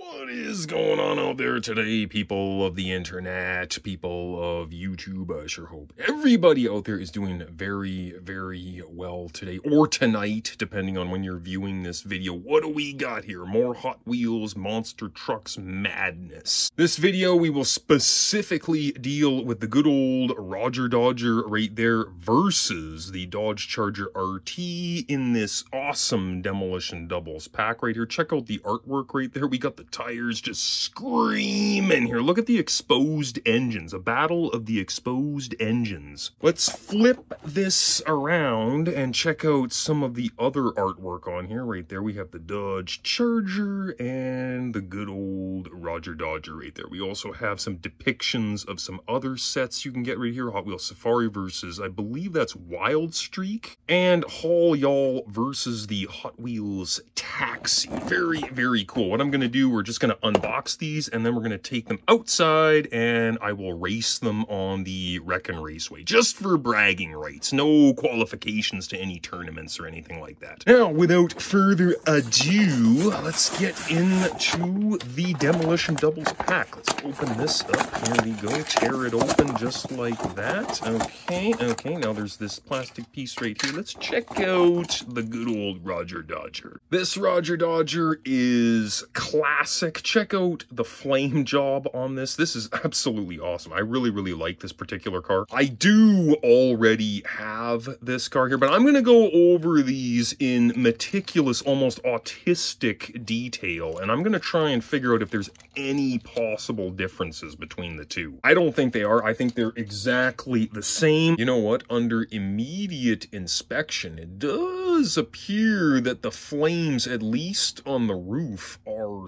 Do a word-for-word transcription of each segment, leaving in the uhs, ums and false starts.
What is going on out there today, people of the internet, people of YouTube? I sure hope everybody out there is doing very, very well today, or tonight, depending on when you're viewing this video. What do we got here? More Hot Wheels Monster Trucks madness. This video, we will specifically deal with the good old Roger Dodger right there versus the Dodge Charger R T in this awesome Demolition Doubles pack right here. Check out the artwork right there. We got the tires just screaming here. Look at the exposed engines. A battle of the exposed engines. Let's flip this around and check out some of the other artwork on here. Right there we have the Dodge Charger and the good old Roger Dodger right there. We also have some depictions of some other sets you can get right here. Hot Wheels Safari versus, I believe that's Wild Streak, and Haul Y'all versus the Hot Wheels Taxi. Very, very cool. What I'm going to do, we're just going to unbox these, and then we're going to take them outside, and I will race them on the Wreckin' Raceway, just for bragging rights. No qualifications to any tournaments or anything like that. Now, without further ado, let's get into the Demolition Doubles pack. Let's open this up. Here we go. Tear it open just like that. Okay, okay. Now there's this plastic piece right here. Let's check out the good old Roger Dodger. This Roger Dodger is classic. Check out the flame job on this. This is absolutely awesome. I really, really like this particular car. I do already have this car here, but I'm going to go over these in meticulous, almost autistic detail, and I'm going to try and figure out if there's any possible differences between the two. I don't think they are. I think they're exactly the same. You know what? Under immediate inspection, it does appear that the flames, at least on the roof, are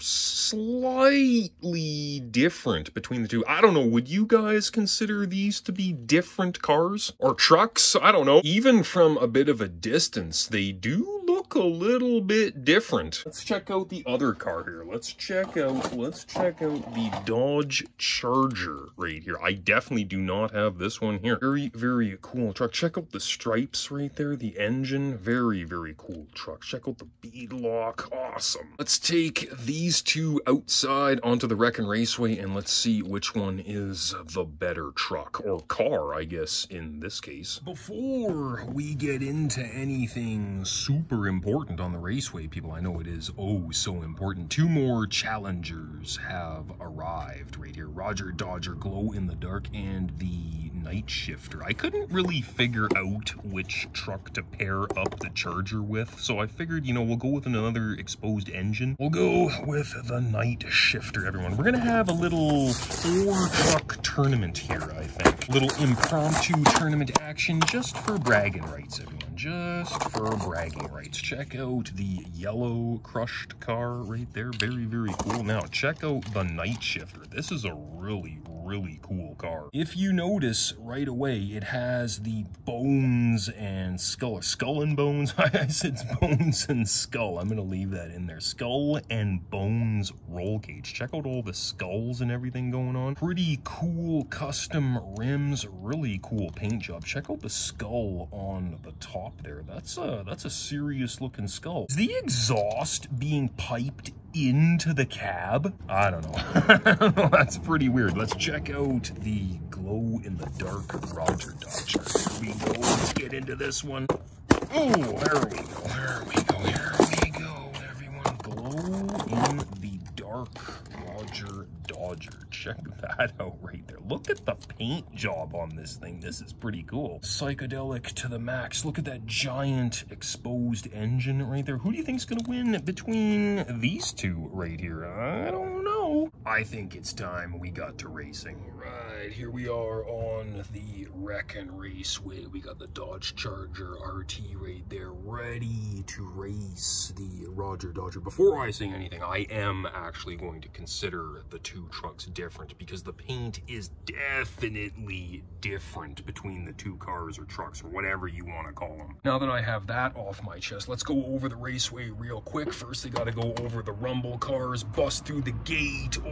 slightly different between the two. I don't know, would you guys consider these to be different cars or trucks? I don't know. Even from a bit of a distance, they do look a little bit different. Let's check out the other car here. Let's check out, let's check out the Dodge Charger right here. I definitely do not have this one here. Very, very cool truck. Check out the stripes right there, the engine. Very, very cool truck. Check out the bead lock. Awesome. Let's take these two outside onto the Wreckin' Raceway and let's see which one is the better truck, or car, I guess, in this case. Before we get into anything super important on the Raceway, people, I know it is oh so important. Two more challengers have arrived right here. Roger Dodger Glow in the Dark and the Night Shifter. I couldn't really figure out which truck to pair up the Charger with, so I figured, you know, we'll go with another exposed engine. We'll go with the Night Shifter, everyone. We're gonna have a little four-truck tournament here, I think. A little impromptu tournament action just for bragging rights, everyone. Just for bragging rights. Check out the yellow crushed car right there. Very, very cool. Now, check out the Night Shifter. This is a really, really cool car. If you notice right away, it has the bones and skull, skull and bones. I said bones and skull. I'm gonna leave that in there. Skull and bones roll cage. Check out all the skulls and everything going on. Pretty cool custom rims. Really cool paint job. Check out the skull on the top there. That's a that's a serious looking skull. Is the exhaust being piped into the cab? I don't know. That's pretty weird. Let's check out the glow in the dark Roger Dodger. Here we go. Let's get into this one. Oh, there we go. There we go. Here we go, everyone. Glow in the dark Roger Dodger. Check that out right there. Look at the paint job on this thing. This is pretty cool. Psychedelic to the max. Look at that giant exposed engine right there. Who do you think's gonna win between these two right here? I don't know. I think it's time we got to racing. Right, here we are on the Wreckin' Raceway. We got the Dodge Charger R T right there, ready to race the Roger Dodger. Before I say anything, I am actually going to consider the two trucks different because the paint is definitely different between the two cars or trucks or whatever you want to call them. Now that I have that off my chest, let's go over the Raceway real quick. First, they got to go over the rumble cars, bust through the gate,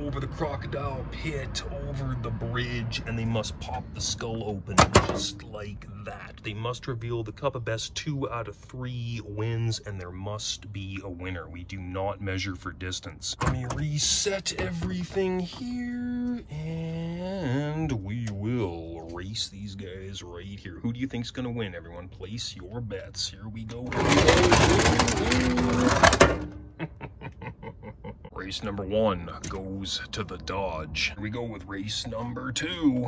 over the crocodile pit, over the bridge, and they must pop the skull open just like that. They must reveal the cup of best two out of three wins, and there must be a winner. We do not measure for distance. Let me reset everything here, and we will race these guys right here. Who do you think's gonna win? Everyone, place your bets. Here we go. Race number one goes to the Dodge. Here we go with race number two.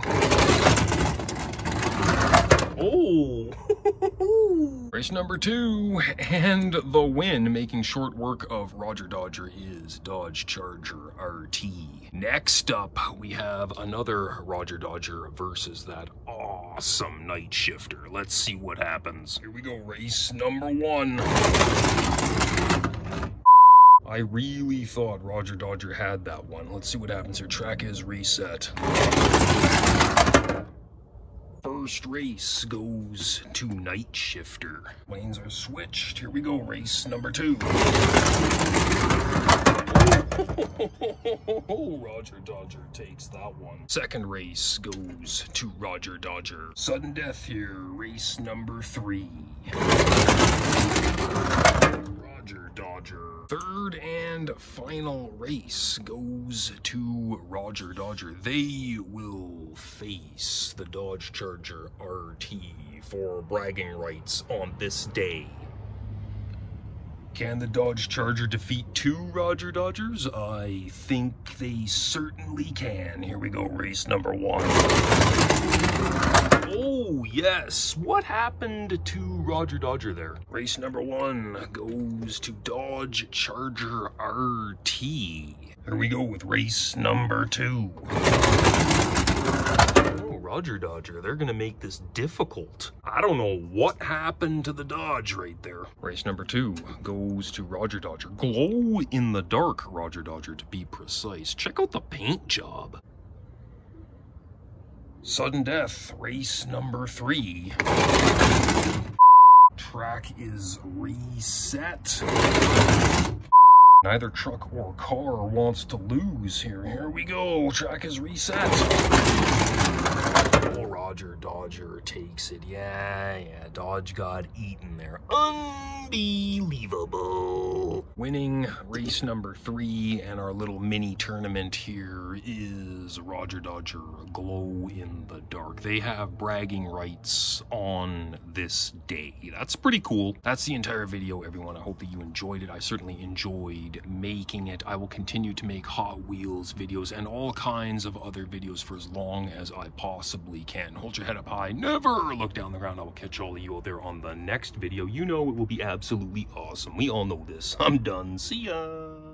Oh! Race number two, and the win, making short work of Roger Dodger, is Dodge Charger R T. Next up, we have another Roger Dodger versus that awesome Night Shifter. Let's see what happens. Here we go, race number one. I really thought Roger Dodger had that one. Let's see what happens here. Track is reset. First race goes to Night Shifter. Lanes are switched. Here we go, race number two. Oh, Roger Dodger takes that one. Second race goes to Roger Dodger. Sudden death here, race number three. Roger Dodger. Third and final race goes to Roger Dodger. They will face the Dodge Charger R T for bragging rights on this day. Can the Dodge Charger defeat two Roger Dodgers? I think they certainly can. Here we go, race number one. Oh, yes. What happened to Roger Dodger there? Race number one goes to Dodge Charger R T. Here we go with race number two. Oh, Roger Dodger, they're gonna make this difficult. I don't know what happened to the Dodge right there. Race number two goes to Roger Dodger. Glow in the dark Roger Dodger, to be precise. Check out the paint job. Sudden death, race number three. Track is reset. Neither truck or car wants to lose here. Here we go. Track is reset. Oh, Roger Dodger takes it. Yeah, yeah. Dodge got eaten there. Unbelievable. Winning race number three and our little mini tournament here is Roger Dodger Glow in the Dark. They have bragging rights on this day. That's pretty cool. That's the entire video, everyone. I hope that you enjoyed it. I certainly enjoyed making it. I will continue to make Hot Wheels videos and all kinds of other videos for as long as I possibly can. Hold your head up high. Never look down the ground. I will catch all of you out there on the next video. You know it will be absolutely awesome. We all know this. I'm done. See ya.